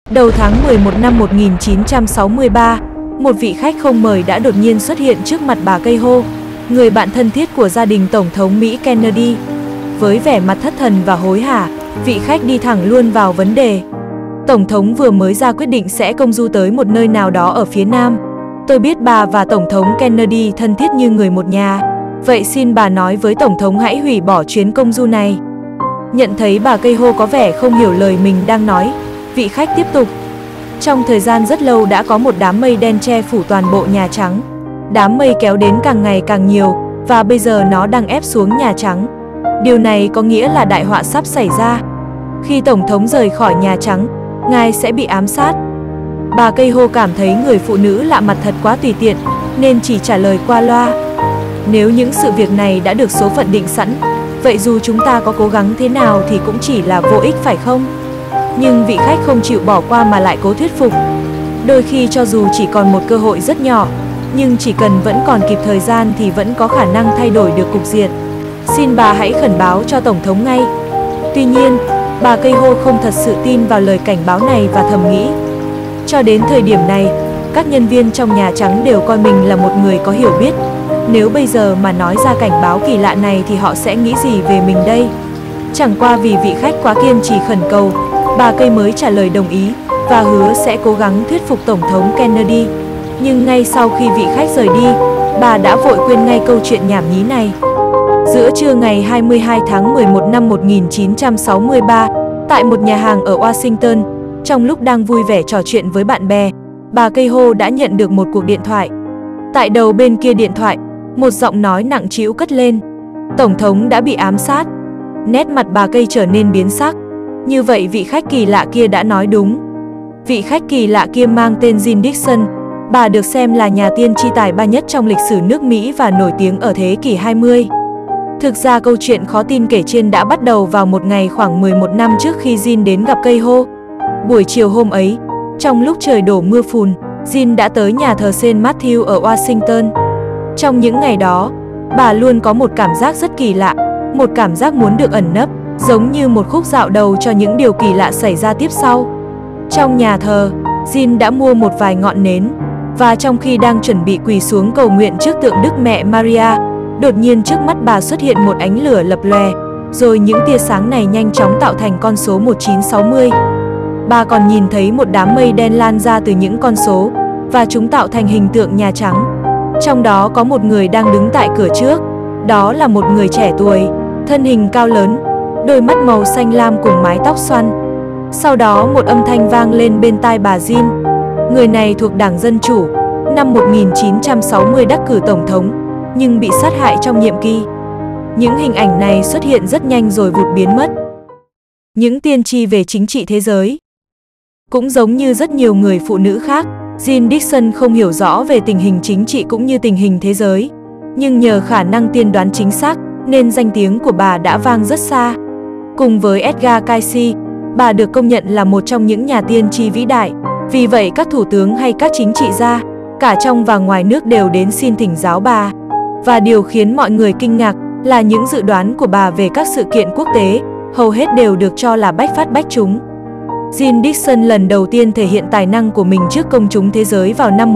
Đầu tháng 11 năm 1963, một vị khách không mời đã đột nhiên xuất hiện trước mặt bà Kehoe, người bạn thân thiết của gia đình Tổng thống Mỹ Kennedy. Với vẻ mặt thất thần và hối hả, vị khách đi thẳng luôn vào vấn đề. Tổng thống vừa mới ra quyết định sẽ công du tới một nơi nào đó ở phía Nam. Tôi biết bà và Tổng thống Kennedy thân thiết như người một nhà. Vậy xin bà nói với Tổng thống hãy hủy bỏ chuyến công du này. Nhận thấy bà Kehoe có vẻ không hiểu lời mình đang nói, vị khách tiếp tục. Trong thời gian rất lâu đã có một đám mây đen che phủ toàn bộ Nhà Trắng. Đám mây kéo đến càng ngày càng nhiều, và bây giờ nó đang ép xuống Nhà Trắng. Điều này có nghĩa là đại họa sắp xảy ra. Khi Tổng thống rời khỏi Nhà Trắng, ngài sẽ bị ám sát. Bà Kehoe cảm thấy người phụ nữ lạ mặt thật quá tùy tiện, nên chỉ trả lời qua loa. Nếu những sự việc này đã được số phận định sẵn, vậy dù chúng ta có cố gắng thế nào thì cũng chỉ là vô ích phải không? Nhưng vị khách không chịu bỏ qua mà lại cố thuyết phục. Đôi khi cho dù chỉ còn một cơ hội rất nhỏ, nhưng chỉ cần vẫn còn kịp thời gian thì vẫn có khả năng thay đổi được cục diện. Xin bà hãy khẩn báo cho Tổng thống ngay. Tuy nhiên, bà Kehoe không thật sự tin vào lời cảnh báo này và thầm nghĩ. Cho đến thời điểm này, các nhân viên trong Nhà Trắng đều coi mình là một người có hiểu biết. Nếu bây giờ mà nói ra cảnh báo kỳ lạ này thì họ sẽ nghĩ gì về mình đây? Chẳng qua vì vị khách quá kiên trì khẩn cầu, bà Kehoe mới trả lời đồng ý và hứa sẽ cố gắng thuyết phục Tổng thống Kennedy. Nhưng ngay sau khi vị khách rời đi, bà đã vội quên ngay câu chuyện nhảm nhí này. Giữa trưa ngày 22 tháng 11 năm 1963, tại một nhà hàng ở Washington, trong lúc đang vui vẻ trò chuyện với bạn bè, bà Kehoe đã nhận được một cuộc điện thoại. Tại đầu bên kia điện thoại, một giọng nói nặng trĩu cất lên. Tổng thống đã bị ám sát. Nét mặt bà Kehoe trở nên biến sắc. Như vậy vị khách kỳ lạ kia đã nói đúng. Vị khách kỳ lạ kia mang tên Jean Dixon. Bà được xem là nhà tiên tri tài ba nhất trong lịch sử nước Mỹ và nổi tiếng ở thế kỷ 20. Thực ra câu chuyện khó tin kể trên đã bắt đầu vào một ngày khoảng 11 năm trước khi Jean đến gặp Kehoe. Buổi chiều hôm ấy, trong lúc trời đổ mưa phùn, Jean đã tới nhà thờ St. Matthew ở Washington. Trong những ngày đó, bà luôn có một cảm giác rất kỳ lạ, một cảm giác muốn được ẩn nấp, giống như một khúc dạo đầu cho những điều kỳ lạ xảy ra tiếp sau. Trong nhà thờ, Jean đã mua một vài ngọn nến, và trong khi đang chuẩn bị quỳ xuống cầu nguyện trước tượng Đức Mẹ Maria, đột nhiên trước mắt bà xuất hiện một ánh lửa lập lòe, rồi những tia sáng này nhanh chóng tạo thành con số 1960. Bà còn nhìn thấy một đám mây đen lan ra từ những con số, và chúng tạo thành hình tượng Nhà Trắng. Trong đó có một người đang đứng tại cửa trước. Đó là một người trẻ tuổi, thân hình cao lớn, đôi mắt màu xanh lam cùng mái tóc xoăn. Sau đó một âm thanh vang lên bên tai bà Jean. Người này thuộc Đảng Dân Chủ, năm 1960 đắc cử Tổng thống, nhưng bị sát hại trong nhiệm kỳ. Những hình ảnh này xuất hiện rất nhanh rồi vụt biến mất. Những tiên tri về chính trị thế giới. Cũng giống như rất nhiều người phụ nữ khác, Jean Dixon không hiểu rõ về tình hình chính trị cũng như tình hình thế giới. Nhưng nhờ khả năng tiên đoán chính xác, nên danh tiếng của bà đã vang rất xa. Cùng với Edgar Cayce, bà được công nhận là một trong những nhà tiên tri vĩ đại. Vì vậy các thủ tướng hay các chính trị gia, cả trong và ngoài nước đều đến xin thỉnh giáo bà. Và điều khiến mọi người kinh ngạc là những dự đoán của bà về các sự kiện quốc tế, hầu hết đều được cho là bách phát bách trúng. Jean Dixon lần đầu tiên thể hiện tài năng của mình trước công chúng thế giới vào năm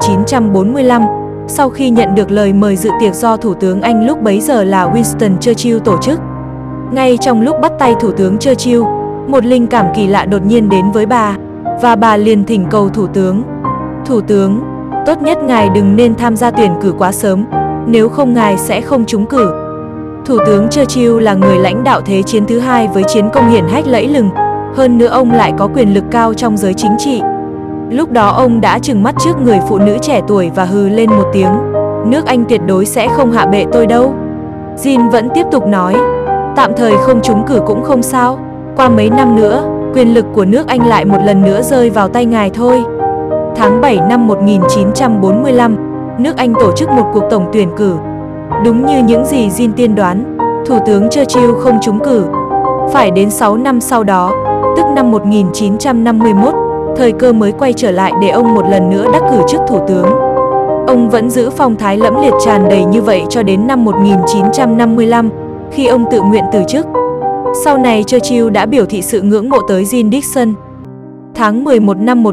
1945, sau khi nhận được lời mời dự tiệc do Thủ tướng Anh lúc bấy giờ là Winston Churchill tổ chức. Ngay trong lúc bắt tay Thủ tướng Churchill, một linh cảm kỳ lạ đột nhiên đến với bà, và bà liền thỉnh cầu Thủ tướng, tốt nhất ngài đừng nên tham gia tuyển cử quá sớm, nếu không ngài sẽ không trúng cử. Thủ tướng Churchill là người lãnh đạo Thế chiến thứ hai với chiến công hiển hách lẫy lừng, hơn nữa ông lại có quyền lực cao trong giới chính trị. Lúc đó ông đã trừng mắt trước người phụ nữ trẻ tuổi và hừ lên một tiếng, nước Anh tuyệt đối sẽ không hạ bệ tôi đâu. Jean vẫn tiếp tục nói, tạm thời không trúng cử cũng không sao, qua mấy năm nữa, quyền lực của nước Anh lại một lần nữa rơi vào tay ngài thôi. Tháng 7 năm 1945, nước Anh tổ chức một cuộc tổng tuyển cử. Đúng như những gì Jean tiên đoán, Thủ tướng Churchill không trúng cử. Phải đến 6 năm sau đó, tức năm 1951, thời cơ mới quay trở lại để ông một lần nữa đắc cử chức thủ tướng. Ông vẫn giữ phong thái lẫm liệt tràn đầy như vậy cho đến năm 1955, khi ông tự nguyện từ chức. Sau này Churchill đã biểu thị sự ngưỡng mộ tới Jean Dixon. Tháng 11 năm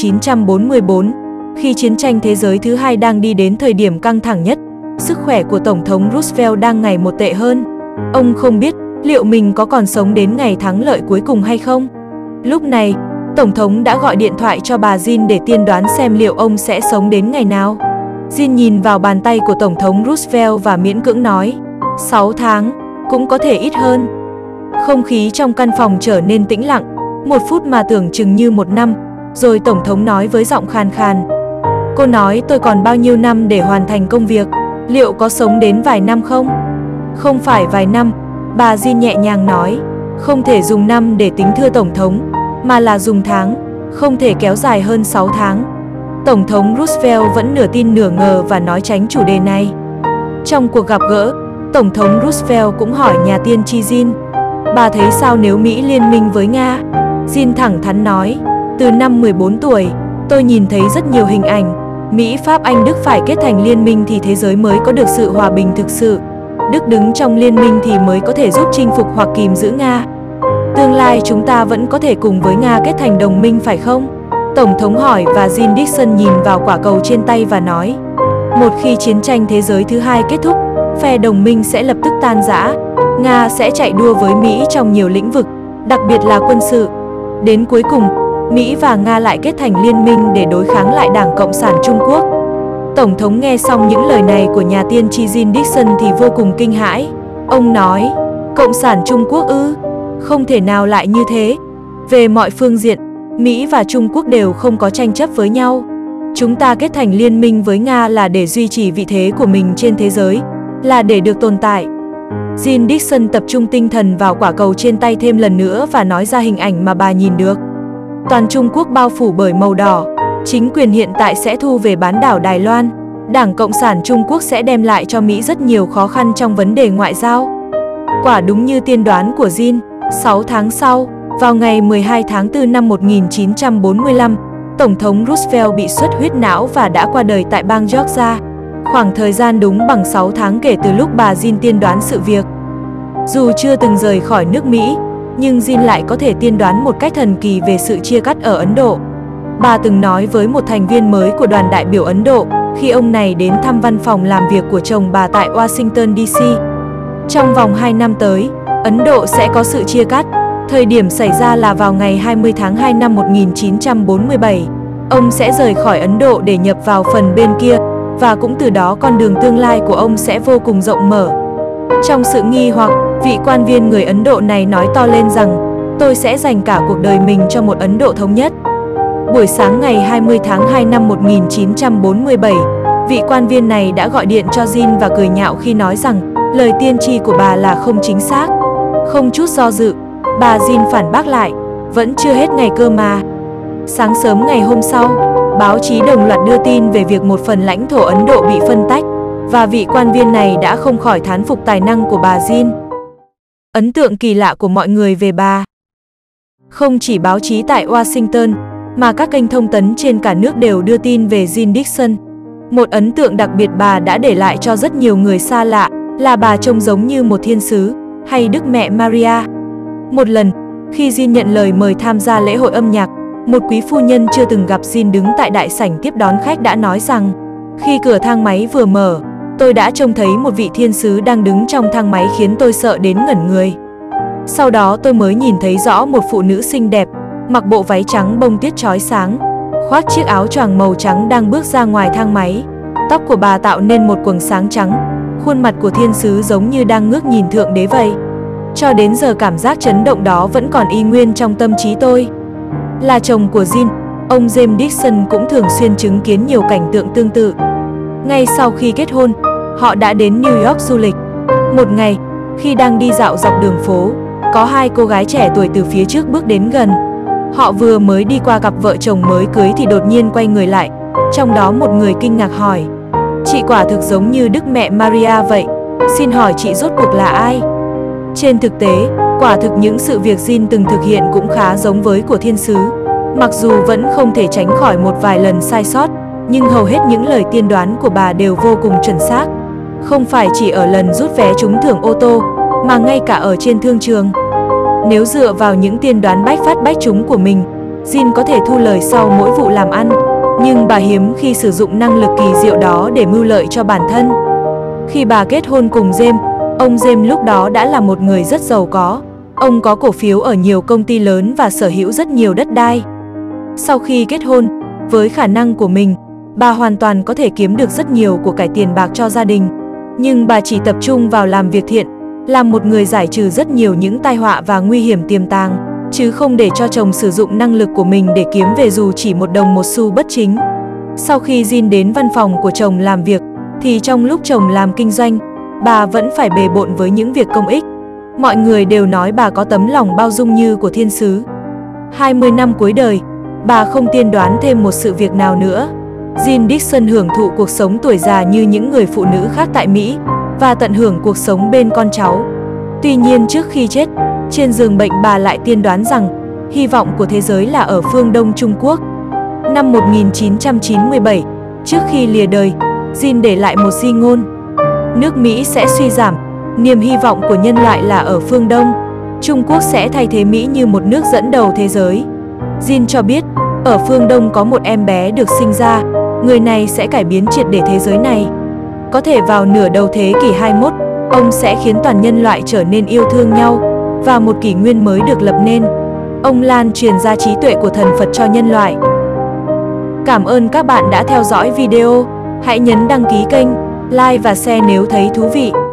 1944, khi chiến tranh thế giới thứ hai đang đi đến thời điểm căng thẳng nhất, sức khỏe của Tổng thống Roosevelt đang ngày một tệ hơn. Ông không biết liệu mình có còn sống đến ngày thắng lợi cuối cùng hay không. Lúc này, Tổng thống đã gọi điện thoại cho bà Jean để tiên đoán xem liệu ông sẽ sống đến ngày nào. Jean nhìn vào bàn tay của Tổng thống Roosevelt và miễn cưỡng nói, 6 tháng, cũng có thể ít hơn. Không khí trong căn phòng trở nên tĩnh lặng, 1 phút mà tưởng chừng như 1 năm, rồi Tổng thống nói với giọng khàn khàn. Cô nói tôi còn bao nhiêu năm để hoàn thành công việc, liệu có sống đến vài năm không? Không phải vài năm, bà Jean nhẹ nhàng nói, không thể dùng năm để tính thưa Tổng thống, mà là dùng tháng, không thể kéo dài hơn 6 tháng. Tổng thống Roosevelt vẫn nửa tin nửa ngờ và nói tránh chủ đề này. Trong cuộc gặp gỡ, Tổng thống Roosevelt cũng hỏi nhà tiên tri Jean, bà thấy sao nếu Mỹ liên minh với Nga? Jean thẳng thắn nói, từ năm 14 tuổi, tôi nhìn thấy rất nhiều hình ảnh, Mỹ, Pháp, Anh, Đức phải kết thành liên minh thì thế giới mới có được sự hòa bình thực sự. Đức đứng trong liên minh thì mới có thể giúp chinh phục hoặc kìm giữ Nga. Tương lai chúng ta vẫn có thể cùng với Nga kết thành đồng minh phải không? Tổng thống hỏi và Jean Dixon nhìn vào quả cầu trên tay và nói, một khi chiến tranh thế giới thứ hai kết thúc, phe đồng minh sẽ lập tức tan rã. Nga sẽ chạy đua với Mỹ trong nhiều lĩnh vực, đặc biệt là quân sự. Đến cuối cùng, Mỹ và Nga lại kết thành liên minh để đối kháng lại Đảng Cộng sản Trung Quốc. Tổng thống nghe xong những lời này của nhà tiên tri Jean Dixon thì vô cùng kinh hãi. Ông nói, Cộng sản Trung Quốc ư? Không thể nào lại như thế. Về mọi phương diện, Mỹ và Trung Quốc đều không có tranh chấp với nhau. Chúng ta kết thành liên minh với Nga là để duy trì vị thế của mình trên thế giới, là để được tồn tại. Jean Dixon tập trung tinh thần vào quả cầu trên tay thêm lần nữa và nói ra hình ảnh mà bà nhìn được. Toàn Trung Quốc bao phủ bởi màu đỏ, chính quyền hiện tại sẽ thu về bán đảo Đài Loan. Đảng Cộng sản Trung Quốc sẽ đem lại cho Mỹ rất nhiều khó khăn trong vấn đề ngoại giao. Quả đúng như tiên đoán của Jean, 6 tháng sau, vào ngày 12 tháng 4 năm 1945, Tổng thống Roosevelt bị xuất huyết não và đã qua đời tại bang Georgia. Khoảng thời gian đúng bằng 6 tháng kể từ lúc bà Jean tiên đoán sự việc. Dù chưa từng rời khỏi nước Mỹ, nhưng Jean lại có thể tiên đoán một cách thần kỳ về sự chia cắt ở Ấn Độ. Bà từng nói với một thành viên mới của đoàn đại biểu Ấn Độ khi ông này đến thăm văn phòng làm việc của chồng bà tại Washington DC. Trong vòng 2 năm tới, Ấn Độ sẽ có sự chia cắt. Thời điểm xảy ra là vào ngày 20 tháng 2 năm 1947. Ông sẽ rời khỏi Ấn Độ để nhập vào phần bên kia, và cũng từ đó con đường tương lai của ông sẽ vô cùng rộng mở. Trong sự nghi hoặc, vị quan viên người Ấn Độ này nói to lên rằng, tôi sẽ dành cả cuộc đời mình cho một Ấn Độ thống nhất. Buổi sáng ngày 20 tháng 2 năm 1947, vị quan viên này đã gọi điện cho Jean và cười nhạo khi nói rằng lời tiên tri của bà là không chính xác. Không chút do dự, bà Jean phản bác lại, vẫn chưa hết ngày cơ mà. Sáng sớm ngày hôm sau, báo chí đồng loạt đưa tin về việc một phần lãnh thổ Ấn Độ bị phân tách, và vị quan viên này đã không khỏi thán phục tài năng của bà Jean. Ấn tượng kỳ lạ của mọi người về bà. Không chỉ báo chí tại Washington, mà các kênh thông tấn trên cả nước đều đưa tin về Jean Dixon. Một ấn tượng đặc biệt bà đã để lại cho rất nhiều người xa lạ là bà trông giống như một thiên sứ hay Đức Mẹ Maria. Một lần, khi Jean nhận lời mời tham gia lễ hội âm nhạc, một quý phu nhân chưa từng gặp Jean đứng tại đại sảnh tiếp đón khách đã nói rằng, khi cửa thang máy vừa mở, tôi đã trông thấy một vị thiên sứ đang đứng trong thang máy khiến tôi sợ đến ngẩn người. Sau đó tôi mới nhìn thấy rõ một phụ nữ xinh đẹp, mặc bộ váy trắng bông tuyết chói sáng, khoác chiếc áo choàng màu trắng đang bước ra ngoài thang máy. Tóc của bà tạo nên một quầng sáng trắng, khuôn mặt của thiên sứ giống như đang ngước nhìn thượng đế vậy. Cho đến giờ cảm giác chấn động đó vẫn còn y nguyên trong tâm trí tôi. Là chồng của Jean, ông James Dixon cũng thường xuyên chứng kiến nhiều cảnh tượng tương tự. Ngay sau khi kết hôn, họ đã đến New York du lịch. Một ngày, khi đang đi dạo dọc đường phố, có hai cô gái trẻ tuổi từ phía trước bước đến gần. Họ vừa mới đi qua cặp vợ chồng mới cưới thì đột nhiên quay người lại. Trong đó một người kinh ngạc hỏi, chị quả thực giống như Đức Mẹ Maria vậy, xin hỏi chị rốt cuộc là ai? Trên thực tế, quả thực những sự việc Jean từng thực hiện cũng khá giống với của thiên sứ. Mặc dù vẫn không thể tránh khỏi một vài lần sai sót, nhưng hầu hết những lời tiên đoán của bà đều vô cùng chuẩn xác. Không phải chỉ ở lần rút vé trúng thưởng ô tô, mà ngay cả ở trên thương trường. Nếu dựa vào những tiên đoán bách phát bách trúng của mình, Jean có thể thu lời sau mỗi vụ làm ăn, nhưng bà hiếm khi sử dụng năng lực kỳ diệu đó để mưu lợi cho bản thân. Khi bà kết hôn cùng James, ông James lúc đó đã là một người rất giàu có. Ông có cổ phiếu ở nhiều công ty lớn và sở hữu rất nhiều đất đai. Sau khi kết hôn, với khả năng của mình, bà hoàn toàn có thể kiếm được rất nhiều của cải tiền bạc cho gia đình. Nhưng bà chỉ tập trung vào làm việc thiện, làm một người giải trừ rất nhiều những tai họa và nguy hiểm tiềm tàng, chứ không để cho chồng sử dụng năng lực của mình để kiếm về dù chỉ một đồng một xu bất chính. Sau khi Jean đến văn phòng của chồng làm việc, thì trong lúc chồng làm kinh doanh, bà vẫn phải bề bộn với những việc công ích. Mọi người đều nói bà có tấm lòng bao dung như của thiên sứ. 20 năm cuối đời, bà không tiên đoán thêm một sự việc nào nữa. Jean Dixon hưởng thụ cuộc sống tuổi già như những người phụ nữ khác tại Mỹ và tận hưởng cuộc sống bên con cháu. Tuy nhiên trước khi chết, trên giường bệnh bà lại tiên đoán rằng hy vọng của thế giới là ở phương Đông Trung Quốc. Năm 1997, trước khi lìa đời, Jean để lại một di ngôn: nước Mỹ sẽ suy giảm, niềm hy vọng của nhân loại là ở phương Đông. Trung Quốc sẽ thay thế Mỹ như một nước dẫn đầu thế giới. Jean cho biết, ở phương Đông có một em bé được sinh ra, người này sẽ cải biến triệt để thế giới này. Có thể vào nửa đầu thế kỷ 21, ông sẽ khiến toàn nhân loại trở nên yêu thương nhau và một kỷ nguyên mới được lập nên. Ông lan truyền ra trí tuệ của thần Phật cho nhân loại. Cảm ơn các bạn đã theo dõi video. Hãy nhấn đăng ký kênh, like và share nếu thấy thú vị.